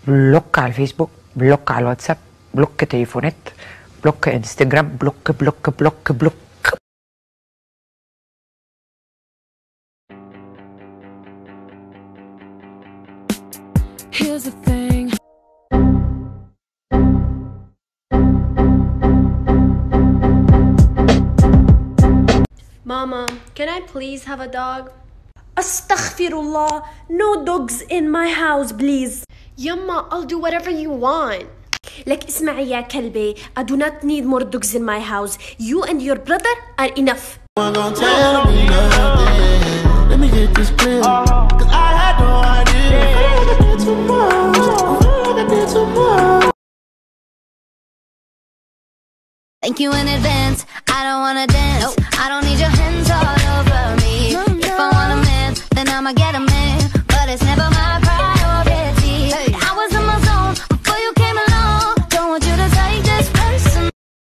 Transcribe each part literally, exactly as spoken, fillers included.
بلوك على الفيسبوك، بلوك على الواتساب، بلوك تليفونات، بلوك انستجرام، بلوك بلوك بلوك بلوك. Here's the thing. Mama, can I please have a dog? Astaghfirullah, no dogs in my house please. Yumma, I'll do whatever you want. لك اسمعي يا كلبي, I do not need more dogs in my house. You and your brother are enough. Don't tell me nothing. Let me get this clear, cause I had no idea. I did too much. I did too much. Thank you in advance. I don't wanna dance. Nope. I don't need your hands all over me. No, no. If I want a man, then I'ma get a man. But it's never my priority. Hey. I was in my zone before you came along. Don't want you to take this person.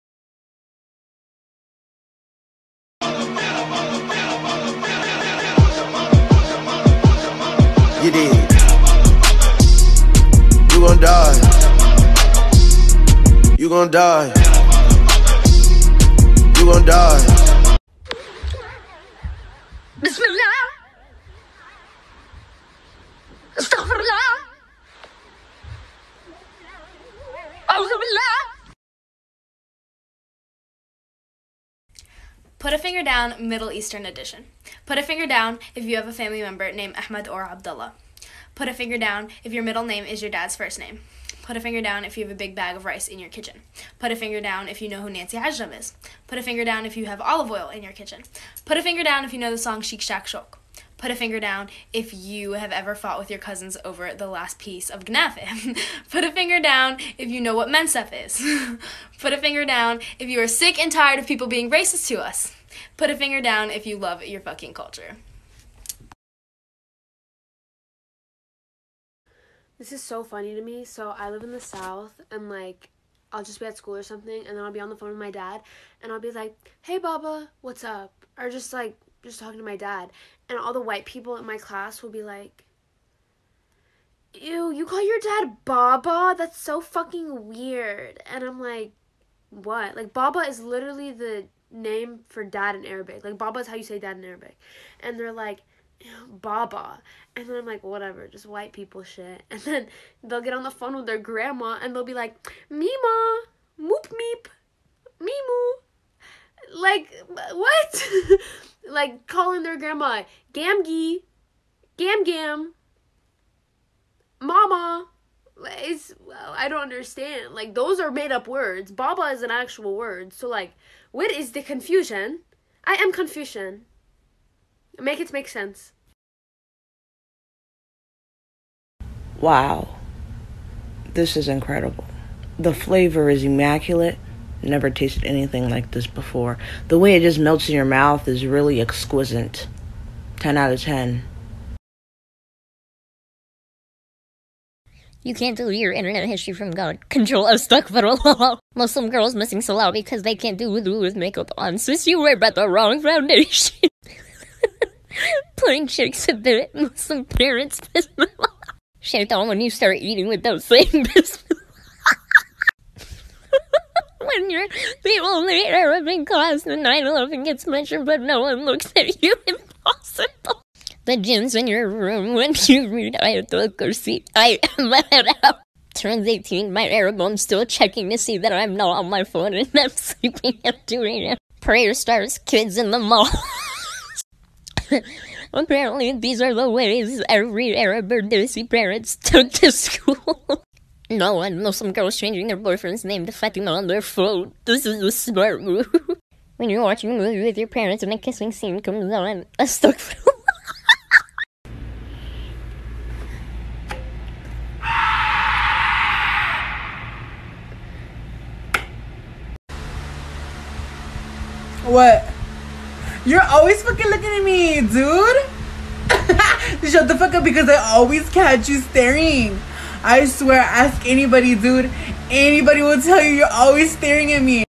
You did. You gon' die. You gon' die. You gon' die. Bismillah. Astaghfirullah. A'udhu billah. Put a finger down, Middle Eastern edition. Put a finger down if you have a family member named Ahmed or Abdullah. Put a finger down if your middle name is your dad's first name. Put a finger down if you have a big bag of rice in your kitchen. Put a finger down if you know who Nancy Ajram is. Put a finger down if you have olive oil in your kitchen. Put a finger down if you know the song Sheik Shak Shok. Put a finger down if you have ever fought with your cousins over the last piece of gnafe. Put a finger down if you know what mensef is. Put a finger down if you are sick and tired of people being racist to us. Put a finger down if you love your fucking culture. This is so funny to me. So I live in the South, and like I'll just be at school or something, and then I'll be on the phone with my dad, and I'll be like, "Hey Baba, what's up?" Or just like just talking to my dad, and all the white people in my class will be like, "Ew, you call your dad Baba? That's so fucking weird." And I'm like, "What?" Like Baba is literally the name for dad in Arabic. Like Baba is how you say dad in Arabic, and they're like, Baba. And then I'm like, whatever, just white people shit. And then they'll get on the phone with their grandma and they'll be like, Mima, moop meep, Mimu. Like, what? Like calling their grandma Gamgi, Gam Gam, Mama. It's, I don't understand. Like, those are made up words. Baba is an actual word. So like, what is the confusion? I am confusion. Make it make sense. Wow, this is incredible. The flavor is immaculate. Never tasted anything like this before. The way it just melts in your mouth is really exquisite. ten out of ten. You can't delete your internet history from God. Control astaghfirullah. Muslim girls missing salah because they can't do wudu with makeup on. Sis, you wear about the wrong foundation. Putting chicks to bed. Muslim parents. Bismillah. Shaitan, when you start eating without saying Bismillah. When you're the only Arab in class and nine eleven gets mentioned but no one looks at you. Impossible. The jinns in your room when you read Ayatul Kursi. I am out. Turns eighteen, my Arab mom's still checking to see that I'm not on my phone and I'm sleeping at two a.m. Prayer starts, kids in the mall. Apparently, these are the ways every Arab or Desi parents took to school. No one, Muslim girls changing their boyfriend's name to Fatima on their phone. This is a smart move. When you're watching a movie with your parents and a kissing scene comes on, astaghfirullah. What? You're always fucking looking at me, dude. Shut the fuck up because I always catch you staring. I swear, ask anybody, dude. Anybody will tell you you're always staring at me.